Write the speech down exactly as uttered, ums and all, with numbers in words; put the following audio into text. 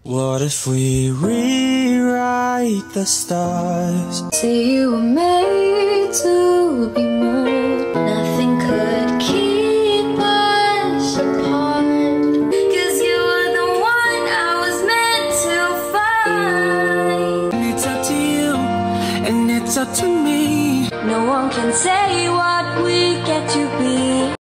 What if we rewrite the stars? Say you were made to be moved. Nothing could keep us apart. Cause you were the one I was meant to find. And it's up to you, and it's up to me. No one can say what we get to be.